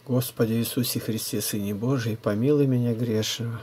Господи Иисусе Христе, Сыне Божий, помилуй меня грешного.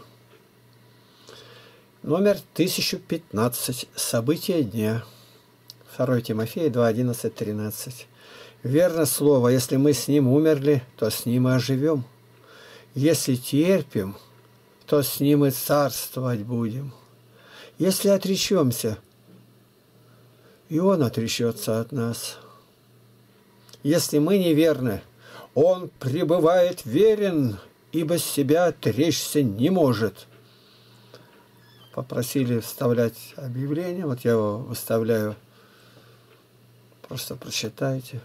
Номер 1015. События дня. 2 Тимофея 2, 11, 13. Верно слово, если мы с Ним умерли, то с Ним и оживем. Если терпим, то с Ним и царствовать будем. Если отречемся, и Он отречется от нас. Если мы неверны, Он пребывает верен, ибо себя отречься не может. Попросили вставлять объявление, вот я его выставляю. Просто прочитайте.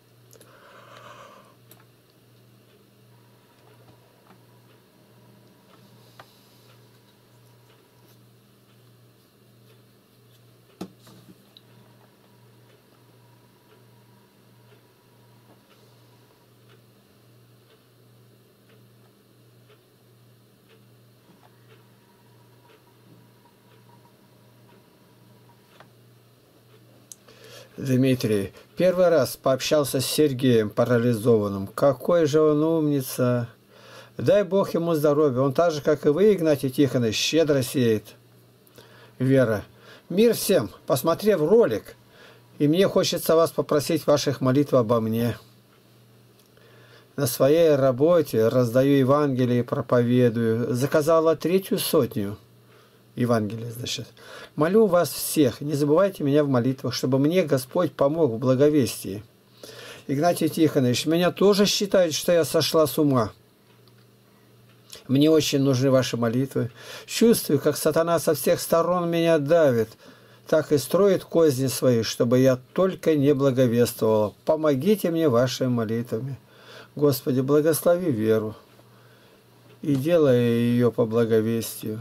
Дмитрий первый раз пообщался с Сергеем парализованным. Какой же он умница! Дай Бог ему здоровья. Он так же, как и вы, Игнатий Тихонович, щедро сеет. Вера. Мир всем, посмотрев ролик, и мне хочется вас попросить ваших молитв обо мне. На своей работе раздаю Евангелие и проповедую. Заказала 3 сотню. Евангелие, значит. Молю вас всех, не забывайте меня в молитвах, чтобы мне Господь помог в благовестии. Игнатий Тихонович, меня тоже считают, что я сошла с ума. Мне очень нужны ваши молитвы. Чувствую, как сатана со всех сторон меня давит, так и строит козни свои, чтобы я только не благовествовала. Помогите мне вашими молитвами. Господи, благослови веру и делай ее по благовестию.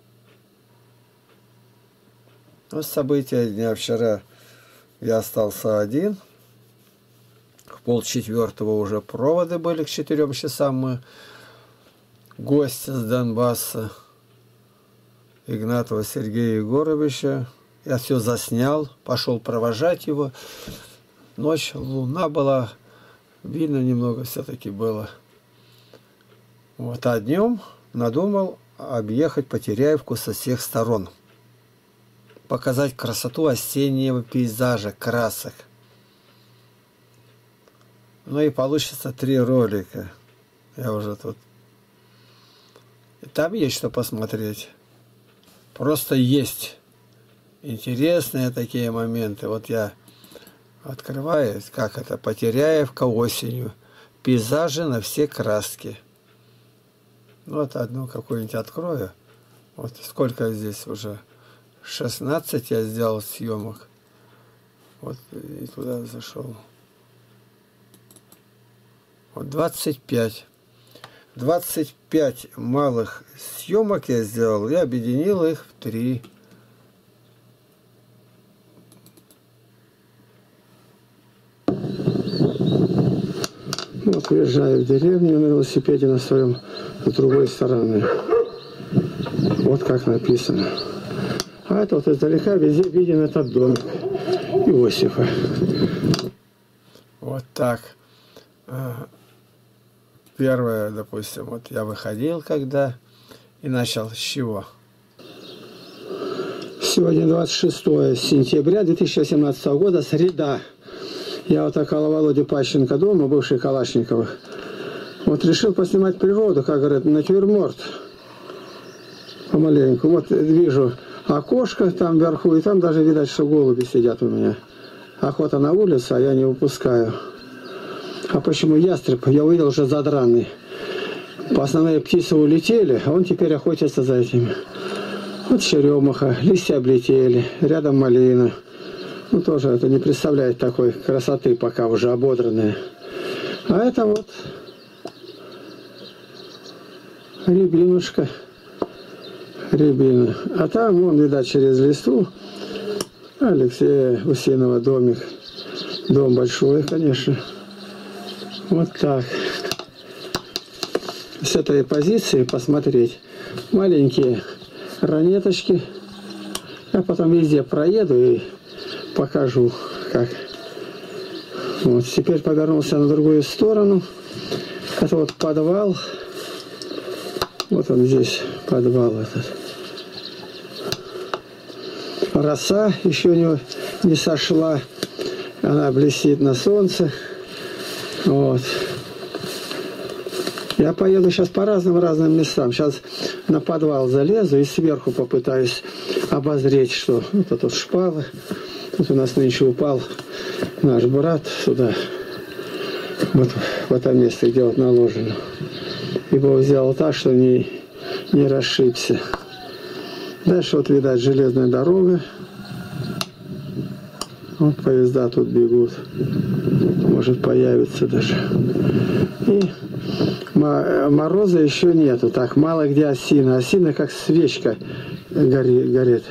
Вот события дня. Вчера я остался один. В 3:30 уже проводы были, к 4 часам мы. Гости с Донбасса. Игнатова Сергея Егоровича. Я все заснял, пошел провожать его. Ночь, луна была. Видно немного все-таки было. Вот, а днем надумал объехать Потеряевку со всех сторон. Показать красоту осеннего пейзажа, красок. Ну и получится 3 ролика. Я уже тут... И там есть что посмотреть. Просто есть интересные такие моменты. Вот я открываю, как это, Потеряевка осенью. Пейзажи на все краски. Вот одну какую-нибудь открою. Вот сколько здесь уже... 16 я сделал съемок. Вот и туда зашел. Вот 25. 25 малых съемок я сделал и объединил их в 3. Вот уезжаю в деревню на велосипеде на своем с другой стороны. Вот как написано. А это вот издалека везде виден этот домик Иосифа. Вот так. Первое, допустим, вот я выходил когда и начал с чего? Сегодня 26 сентября 2017 года, среда. Я вот около Володи Пащенко дома, бывший Калашникова. Вот решил поснимать природу, как говорят, натюрморт. Помаленьку. Вот вижу окошко там вверху, и там даже видать, что голуби сидят у меня. Охота на улице, а я не выпускаю. А почему ястреб? Я увидел уже задранный. Основные птицы улетели, а он теперь охотится за этими. Вот черемуха, листья облетели, рядом малина. Ну, тоже это не представляет такой красоты, пока уже ободранные. А это вот рябинушка. Рябина. А там, вон, видать, через листву Алексея Усинова домик. Дом большой, конечно. Вот так. С этой позиции посмотреть. Маленькие ранеточки. Я потом везде проеду и покажу, как. Вот, теперь повернулся на другую сторону. Это вот подвал. Вот он здесь, подвал этот. Роса еще не сошла. Она блестит на солнце. Вот. Я поеду сейчас по разным местам. Сейчас на подвал залезу и сверху попытаюсь обозреть, что это тут шпалы. Тут у нас нынче упал наш брат сюда. Вот в это место, где вот наложено. Его взял так, что не расшибся. Дальше вот, видать, железная дорога. Вот поезда тут бегут. Может появится даже. И мороза еще нету. Так, мало где осина. Осина как свечка горит.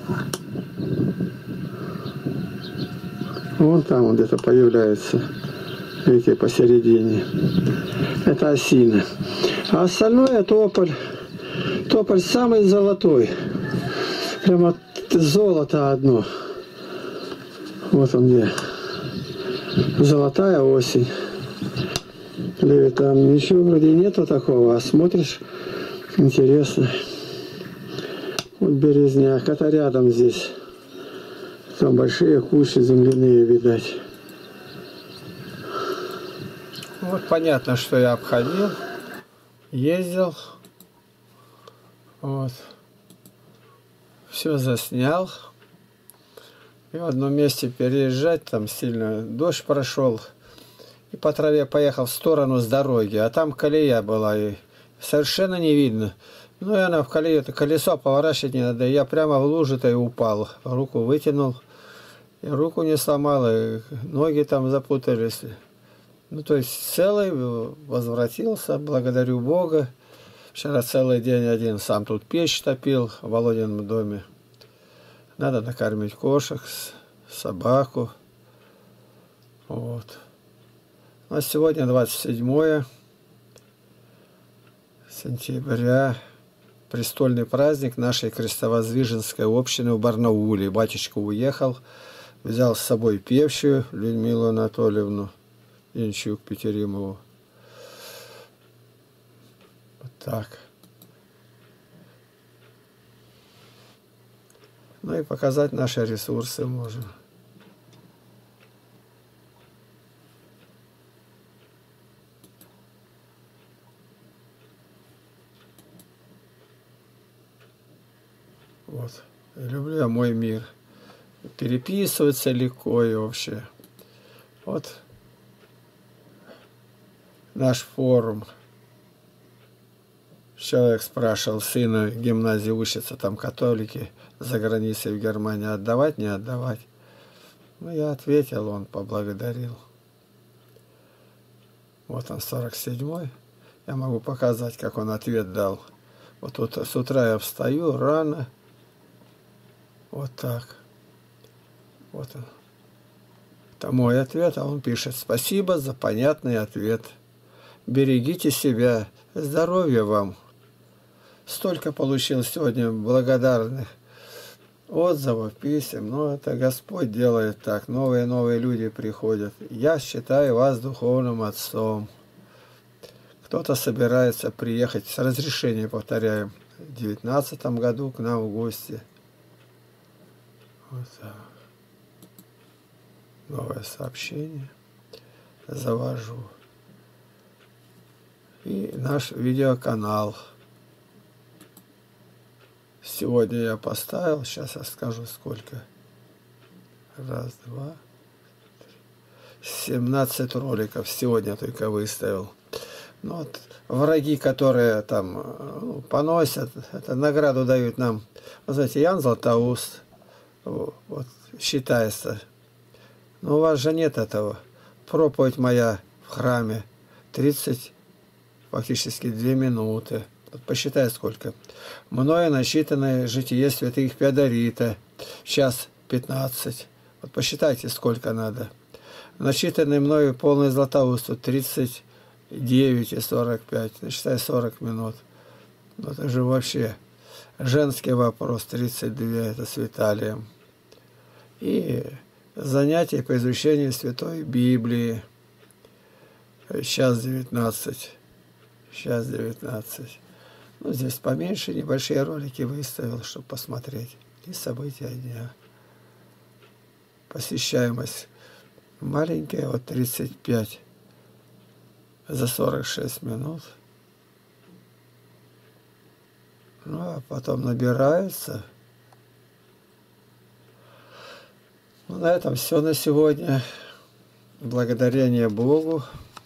Вон там он где-то появляется. Видите, посередине. Это осина. А остальное тополь. Тополь самый золотой. Прямо золото одно. Вот он где. Золотая осень. Или там ничего вроде нету такого, а смотришь, интересно. Вот березняк, это рядом здесь. Там большие кущи земляные, видать. Вот понятно, что я обходил, ездил. Вот. Все заснял. И в одном месте переезжать, там сильно дождь прошел. И по траве поехал в сторону с дороги. А там колея была, и совершенно не видно. Ну и она в колею, это колесо поворачивать не надо. Я прямо в лужу-то и упал. Руку вытянул. И руку не сломал, и ноги там запутались. Ну то есть целый возвратился, благодарю Бога. Вчера целый день один сам тут печь топил в Володином доме. Надо накормить кошек, собаку. Вот. А сегодня 27 сентября. Престольный праздник нашей крестовоздвиженской общины в Барнауле. Батюшка уехал, взял с собой певчую Людмилу Анатольевну Янчук-Петеримову. Вот так. Ну и показать наши ресурсы можно. Вот. Люблю я мой мир. Переписываться легко и вообще. Вот наш форум. Человек спрашивал, сына в гимназии учится, там католики за границей в Германии, отдавать, не отдавать. Ну, я ответил, он поблагодарил. Вот он, 47-й. Я могу показать, как он ответ дал. Вот тут с утра я встаю рано. Вот так. Вот он. Это мой ответ, а он пишет: спасибо за понятный ответ. Берегите себя. Здоровья вам. Столько получил сегодня благодарных отзывов, писем. Но это Господь делает так. Новые люди приходят. Я считаю вас духовным отцом. Кто-то собирается приехать с разрешения, повторяем, в 2019 году к нам в гости. Вот так. Новое сообщение. Завожу. И наш видеоканал. Сегодня я поставил, сейчас я скажу сколько. Раз, два, три. 17 роликов сегодня только выставил. Ну, вот, враги, которые там поносят, это награду дают нам. Вы знаете, Ян Златоуст, вот, считается. Но у вас же нет этого. Проповедь моя в храме 30, фактически 2 минуты. Вот посчитай сколько. Мною насчитанное житие святых Феодорита. Час 15. Вот посчитайте, сколько надо. Насчитанный мною полный Златоусту 39 и 45. Считай 40 минут. Ну, это же вообще женский вопрос 32. Это с Виталием. И занятий по изучению Святой Библии. Сейчас 19. Сейчас 19. Ну, здесь поменьше, небольшие ролики выставил, чтобы посмотреть. И события дня. Посещаемость маленькая, вот 35 за 46 минут. Ну, а потом набирается. Ну, на этом все на сегодня. Благодарение Богу.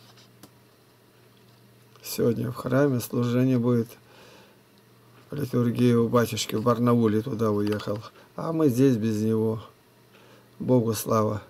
Сегодня в храме служение будет. Литургия у батюшки в Барнауле туда уехал. А мы здесь без него. Богу слава.